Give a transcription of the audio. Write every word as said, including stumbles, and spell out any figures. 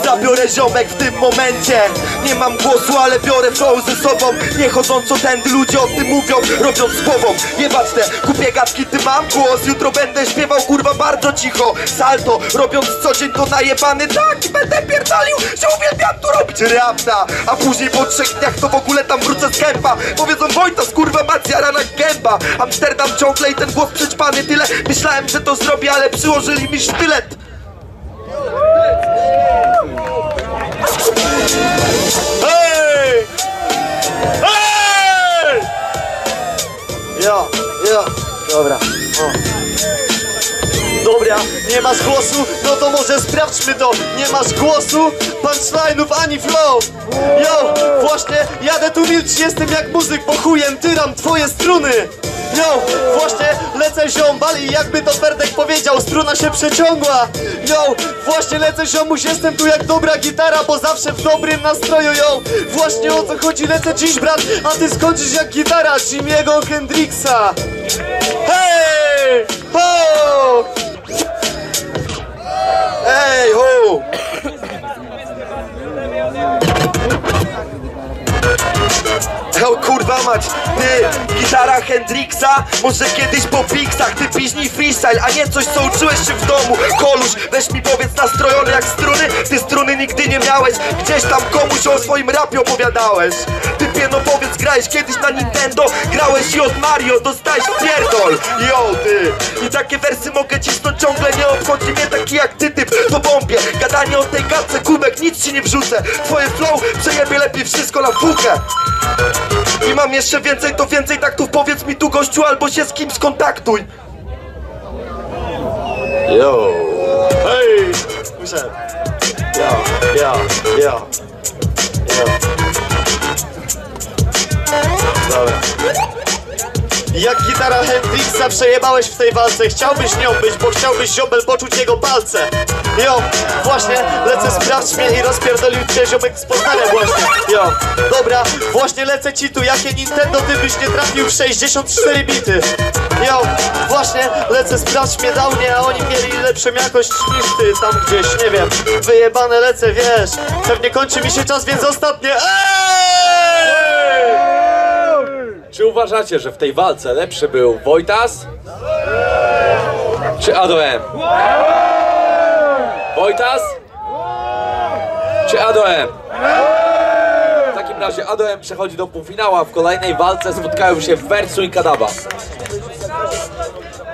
zabiorę ziomek w tym momencie. Nie mam głosu, ale biorę flow ze sobą. Nie chodząc o tędy, ludzie o tym mówią, robiąc z głową. Jebać te kupie gadki, ty mam głos. Jutro będę śpiewał kurwa bardzo cicho salto, robiąc co dzień to najebany tak. I będę pierdolił, że uwielbiam tu robić rapta. A później po trzech dniach to w ogóle tam wrócę z kępa. Powiedzą Wojtas, kurwa macja, rana gęba. Amsterdam ciągle i ten głos przećpany. Tyle myślałem, że to zrobię, ale przyłożyli mi sztylet. Hej! Hej! Jo, jo, dobra, o. Dobra, nie masz głosu? No to może sprawdźmy to. Nie masz głosu, punchline'ów ani flow. Yo, właśnie jadę tu milcz, jestem jak muzyk, bo chujem tyram twoje struny. Yo, właśnie lecę ziombal i jakby to Ferdek powiedział, struna się przeciągła. Yo, właśnie lecę ziomuś, jestem tu jak dobra gitara, bo zawsze w dobrym nastroju. Yo, właśnie o co chodzi, lecę dziś brat, a ty skończysz jak gitara Jimiego Hendrixa. Hej, ho! Ej, ho! O kurwa mać, ty, gitara Hendrixa, może kiedyś po piksach, ty piźnij freestyle, a nie coś co uczyłeś się w domu. Koluś, weź mi powiedz nastrojony jak struny, ty struny nigdy nie miałeś, gdzieś tam komuś o swoim rapie opowiadałeś. Ty pieno powiedz, grałeś kiedyś na Nintendo, grałeś i od Mario dostałeś pierdol. Yo ty, i takie wersy mogę cisnąć ciągle, nie obchodzi mnie taki jak ty typ, to bombie. Gadanie o tej gadce, kubek, nic ci nie wrzucę, twoje flow przejebie lepiej wszystko na fuchę. I mam jeszcze więcej, to więcej taktów, powiedz mi tu gościu, albo się z kim skontaktuj. Yo, hej, muszę. Yo, yo, yo, yo. Dobra. Jak gitara Hendrixa przejebałeś w tej walce. Chciałbyś nią być, bo chciałbyś ziombel poczuć jego palce. Jo, właśnie, lecę sprawdź mnie i rozpierdolił cię ziomek z Poznania właśnie. Jo, dobra, właśnie lecę ci tu, jakie Nintendo ty byś nie trafił w sześćdziesiąt cztery bity. Jo, właśnie, lecę sprawdź mnie dał mnie, a oni mieli lepszą jakość niż ty tam gdzieś, nie wiem. Wyjebane lecę, wiesz, pewnie kończy mi się czas, więc ostatnie. Eee! Czy uważacie, że w tej walce lepszy był Wojtas? Czy A D O M? Wojtas? Czy A D O M? W takim razie A D O M przechodzi do półfinału, a w kolejnej walce spotkają się Wersu i Kadaba.